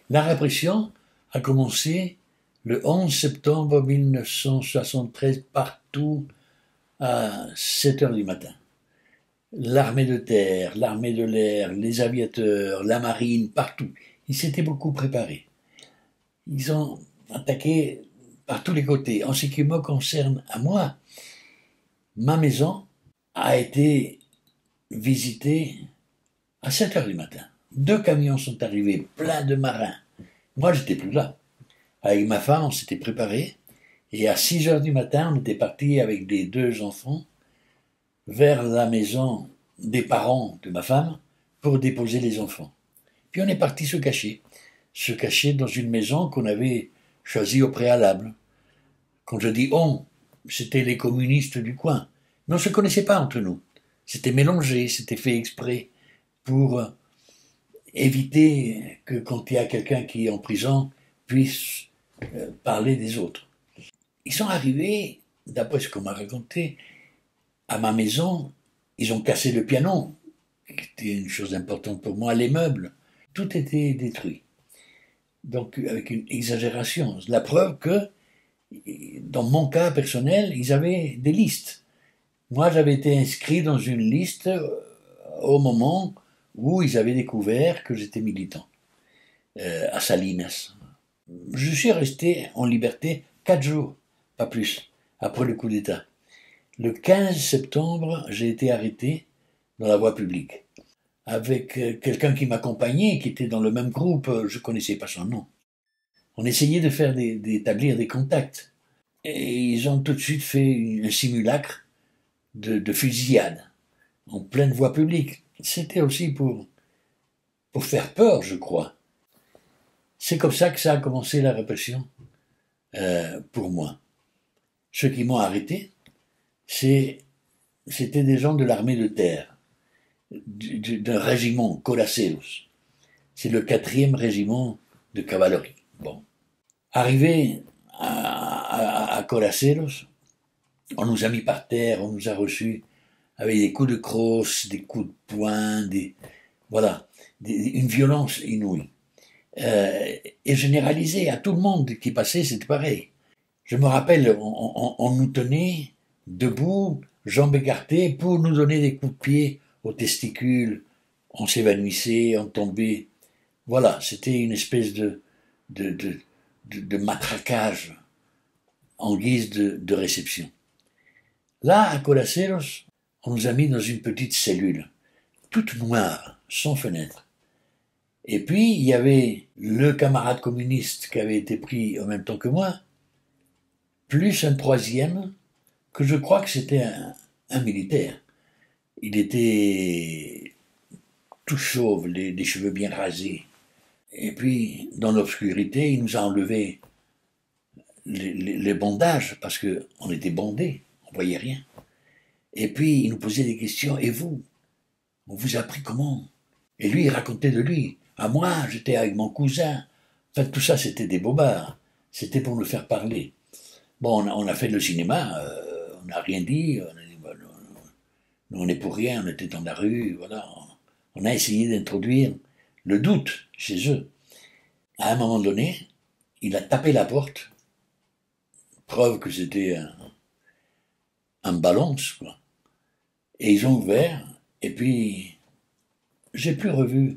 La répression a commencé le 11 septembre 1973 partout à 7 heures du matin. L'armée de terre, l'armée de l'air, les aviateurs, la marine, partout. Ils s'étaient beaucoup préparés. Ils ont attaqué par tous les côtés. En ce qui me concerne à moi, ma maison a été visitée à 7 heures du matin. 2 camions sont arrivés, pleins de marins. Moi, j'étais plus là. Avec ma femme, on s'était préparés. Et à 6 heures du matin, on était partis avec les 2 enfants vers la maison des parents de ma femme pour déposer les enfants. Puis on est parti se cacher dans une maison qu'on avait choisie au préalable. Quand je dis on, c'était les communistes du coin. Mais on ne se connaissait pas entre nous. C'était mélangé, c'était fait exprès pour éviter que quand il y a quelqu'un qui est en prison, puisse parler des autres. Ils sont arrivés, d'après ce qu'on m'a raconté, à ma maison, ils ont cassé le piano, qui était une chose importante pour moi, les meubles, tout était détruit. Donc avec une exagération. La preuve que, dans mon cas personnel, ils avaient des listes. Moi, j'avais été inscrit dans une liste au moment où ils avaient découvert que j'étais militant, à Salinas. Je suis resté en liberté 4 jours, pas plus, après le coup d'État. Le 15 septembre, j'ai été arrêté dans la voie publique, avec quelqu'un qui m'accompagnait, qui était dans le même groupe, je ne connaissais pas son nom. On essayait d'établir des contacts. Et ils ont tout de suite fait un simulacre de fusillade, en pleine voie publique. C'était aussi pour faire peur, je crois. C'est comme ça que ça a commencé la répression, pour moi. Ceux qui m'ont arrêté, c'était des gens de l'armée de terre, d'un régiment, Colaseros. C'est le 4e régiment de cavalerie. Bon. Arrivé à Colaseros, on nous a mis par terre, on nous a reçus avec des coups de crosse, des coups de poing, voilà, une violence inouïe. Et généralisée à tout le monde qui passait, c'était pareil. Je me rappelle, on nous tenait debout, jambes écartées, pour nous donner des coups de pied aux testicules. On s'évanouissait, on tombait. Voilà, c'était une espèce de matraquage en guise de réception. Là, à Colaseros, on nous a mis dans une petite cellule, toute noire, sans fenêtre. Et puis, il y avait le camarade communiste qui avait été pris en même temps que moi, plus un 3e, que je crois que c'était un militaire. Il était tout chauve, les cheveux bien rasés. Et puis, dans l'obscurité, il nous a enlevé les bandages, parce qu'on était bandés, on ne voyait rien. Et puis, il nous posait des questions. Et vous? On vous a pris comment? Et lui, il racontait de lui. À moi, j'étais avec mon cousin. Enfin, tout ça, c'était des bobards. C'était pour nous faire parler. Bon, on a fait le cinéma, on n'a rien dit. On a dit, bon, on n'est pour rien, on était dans la rue, voilà. On a essayé d'introduire le doute chez eux. À un moment donné, il a tapé la porte, preuve que c'était un balance, quoi. Et ils ont ouvert, et puis j'ai plus revu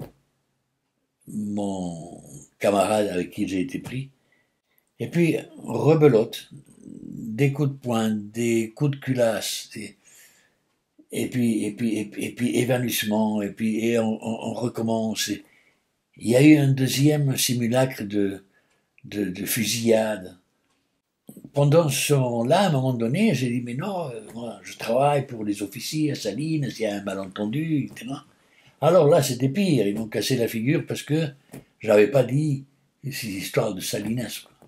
mon camarade avec qui j'ai été pris. Et puis, rebelote, des coups de poing, des coups de culasse, et puis évanouissement, et on recommence. Il y a eu un 2e simulacre de fusillade. Pendant ce moment-là, à un moment donné, j'ai dit, mais non, moi, je travaille pour les officiers à Salines, il y a un malentendu, etc. Alors là, c'était pire, ils m'ont cassé la figure parce que je n'avais pas dit ces histoires de Salinas, quoi.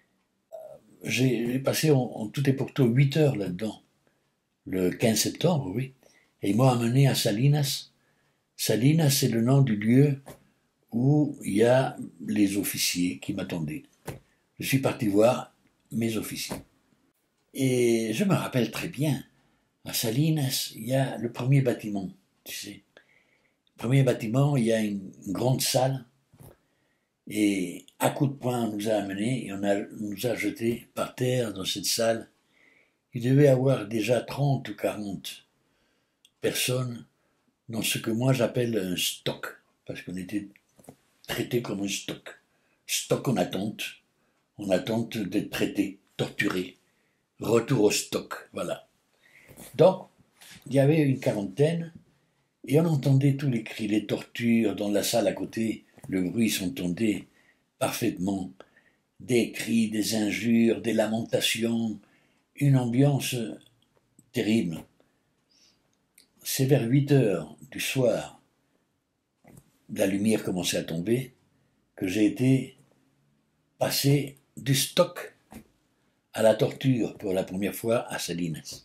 J'ai passé en tout et pour tout 8 heures là-dedans, le 15 septembre, oui. Et ils m'ont amené à Salinas. Salinas, c'est le nom du lieu où il y a les officiers qui m'attendaient. Je suis parti voir mes officiers. Et je me rappelle très bien, à Salinas, il y a le premier bâtiment, tu sais. Le premier bâtiment, il y a une grande salle. Et à coups de poing, on nous a amenés et nous a jetés par terre dans cette salle. Il devait y avoir déjà 30 ou 40 personnes dans ce que moi j'appelle un stock, parce qu'on était traités comme un stock. Stock en attente d'être traité, torturé. Retour au stock, voilà. Donc, il y avait une quarantaine, et on entendait tous les cris, les tortures dans la salle à côté. Le bruit s'entendait parfaitement. Des cris, des injures, des lamentations, une ambiance terrible. C'est vers 8 heures du soir, la lumière commençait à tomber, que j'ai été passé du stock à la torture pour la première fois à Salinas.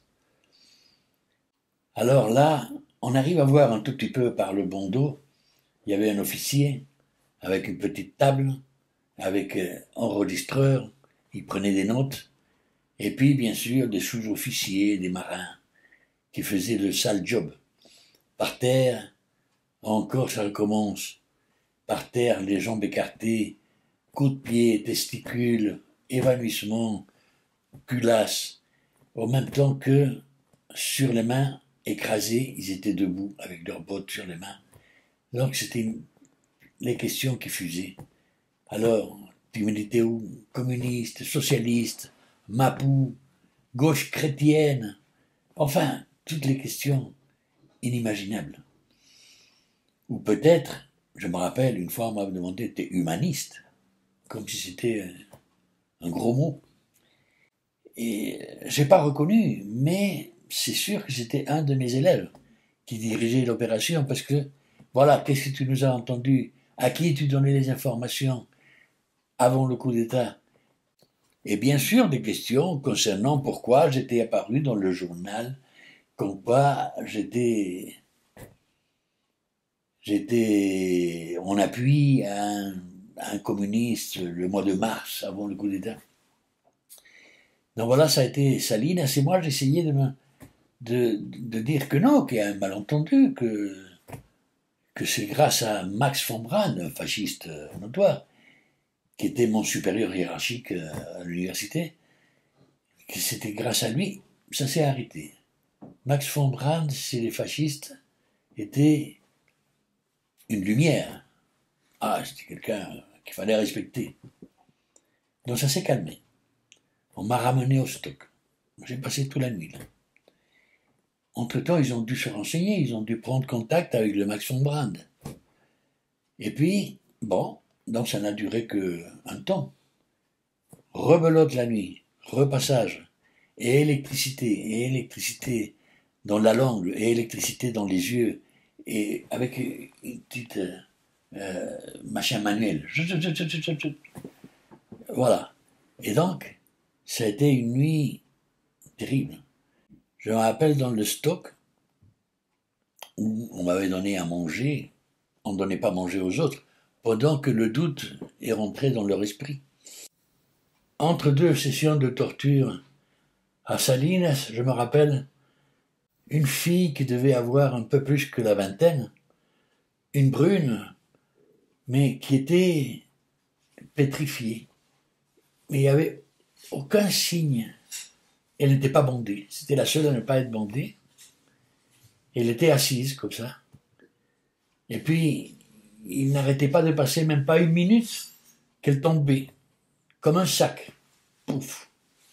Alors là, on arrive à voir un tout petit peu par le bandeau, il y avait un officier avec une petite table, avec enregistreur, il prenait des notes, et puis bien sûr des sous-officiers, des marins, qui faisaient le sale job. Par terre, encore ça recommence. Par terre, les jambes écartées, coups de pied, testicules, évanouissement, culasse, en même temps que sur les mains, écrasés, ils étaient debout avec leurs bottes sur les mains. Donc c'était les questions qui fusaient. Alors, tu militais où? Communiste, socialiste, mapou, gauche chrétienne, enfin, toutes les questions inimaginables. Ou peut-être, je me rappelle, une fois on m'avait demandé, t'es humaniste, comme si c'était un gros mot. Et j'ai pas reconnu, mais c'est sûr que c'était un de mes élèves qui dirigeait l'opération, parce que, voilà, qu'est-ce que tu nous as entendu? À qui tu donnais les informations avant le coup d'État? Et bien sûr, des questions concernant pourquoi j'étais apparu dans le journal, comme quoi j'étais en appui à un communiste le mois de mars, avant le coup d'État. Donc voilà, ça a été Salinas, et moi j'essayais de dire que non, qu'il y a un malentendu, que c'est grâce à Max von Brand, un fasciste notoire, qui était mon supérieur hiérarchique à l'université, que c'était grâce à lui, ça s'est arrêté. Max von Brand, chez les fascistes, était une lumière. Ah, c'était quelqu'un qu'il fallait respecter. Donc ça s'est calmé. On m'a ramené au stock. J'ai passé toute la nuit là. Entre-temps, ils ont dû se renseigner, ils ont dû prendre contact avec le Max von Brand. Et puis, bon, donc ça n'a duré qu'un temps. Rebelote la nuit, repassage, et électricité dans la langue, et électricité dans les yeux, et avec une petite machin manuel. Voilà. Et donc, ça a été une nuit terrible. Je me rappelle dans le stock, où on m'avait donné à manger, on ne donnait pas à manger aux autres, pendant que le doute est rentré dans leur esprit. Entre deux sessions de torture à Salinas, je me rappelle, une fille qui devait avoir un peu plus que la vingtaine, une brune, mais qui était pétrifiée. Mais il n'y avait aucun signe. Elle n'était pas bandée. C'était la seule à ne pas être bandée. Elle était assise comme ça. Et puis, il n'arrêtait pas de passer même pas une minute qu'elle tombait, comme un sac. Pouf.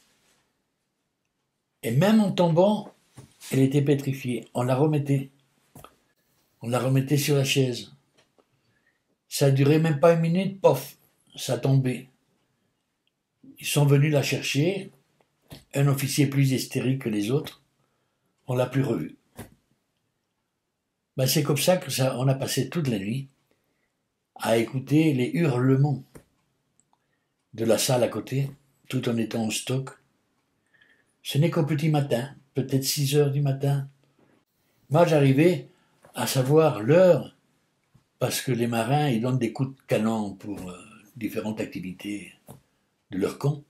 Et même en tombant, elle était pétrifiée. On la remettait. On la remettait sur la chaise. Ça a duré même pas une minute, pof, ça tombait. Ils sont venus la chercher, un officier plus hystérique que les autres, on l'a plus revu. Ben c'est comme ça que on a passé toute la nuit à écouter les hurlements de la salle à côté, tout en étant en stock. Ce n'est qu'au petit matin, peut-être 6 heures du matin. Moi, j'arrivais à savoir l'heure, parce que les marins, ils donnent des coups de canon pour différentes activités de leur camp.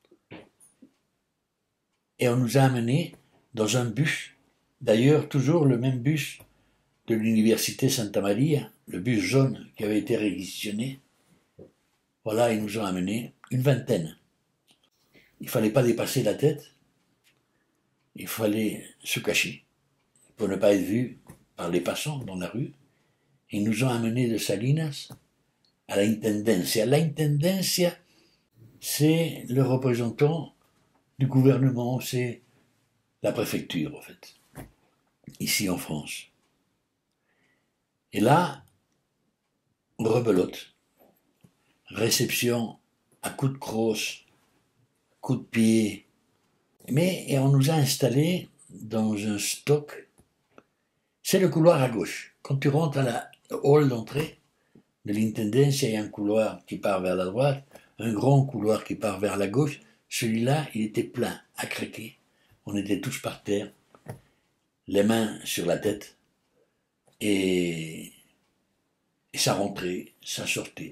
Et on nous a amenés dans un bus, d'ailleurs toujours le même bus de l'université Santa Maria, le bus jaune qui avait été réquisitionné. Voilà, ils nous ont amenés une vingtaine. Il ne fallait pas dépasser la tête, il fallait se cacher pour ne pas être vu par les passants dans la rue. Ils nous ont amenés de Salinas à la Intendencia. La Intendencia, c'est le représentant du gouvernement, c'est la préfecture en fait, ici en France. Et là, rebelote, réception à coups de crosse, coups de pied, et on nous a installés dans un stock. C'est le couloir à gauche. Quand tu rentres à la hall d'entrée de l'Intendencia, il y a un couloir qui part vers la droite, un grand couloir qui part vers la gauche. Celui-là, il était plein, à craquer. On était tous par terre, les mains sur la tête, et ça rentrait, ça sortait.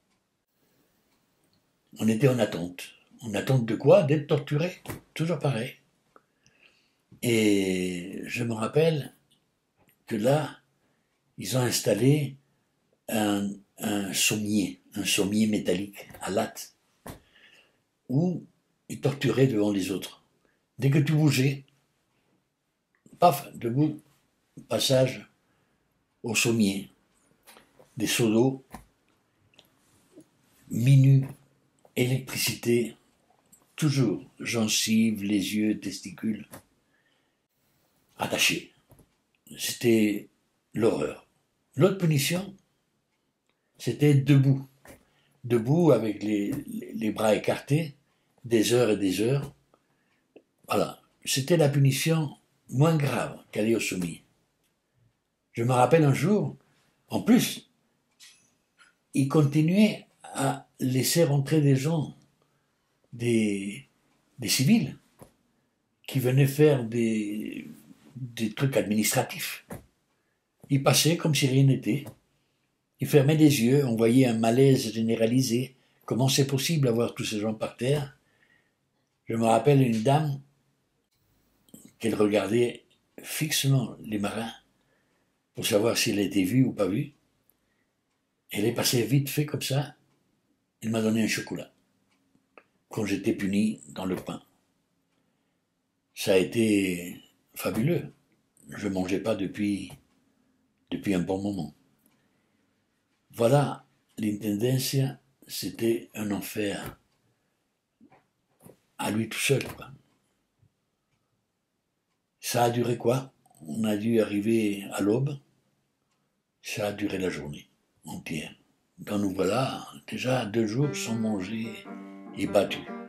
On était en attente. En attente de quoi? D'être torturé. Toujours pareil. Et je me rappelle que là, ils ont installé un sommier métallique à latte, où ils torturaient devant les autres. Dès que tu bougeais, paf, debout, passage au sommier. Des seaux d'eau, minutes, électricité, toujours gencives, les yeux, testicules, attachés. C'était l'horreur. L'autre punition, c'était debout. Debout avec les bras écartés, des heures et des heures. Voilà. C'était la punition moins grave qu'aller au sommier. Je me rappelle un jour, en plus, ils continuaient à laisser rentrer des gens, des civils, qui venaient faire des trucs administratifs. Ils passaient comme si rien n'était. Ils fermaient les yeux, on voyait un malaise généralisé. Comment c'est possible d'avoir tous ces gens par terre? Je me rappelle une dame qu'elle regardait fixement les marins pour savoir s'il était vu ou pas vu. Elle est passée vite fait comme ça. Elle m'a donné un chocolat quand j'étais puni dans le coin. Ça a été fabuleux. Je ne mangeais pas depuis un bon moment. Voilà, l'Intendencia, c'était un enfer à lui tout seul, quoi. Ça a duré quoi? On a dû arriver à l'aube. Ça a duré la journée entière. Donc nous voilà déjà 2 jours sans manger et battus.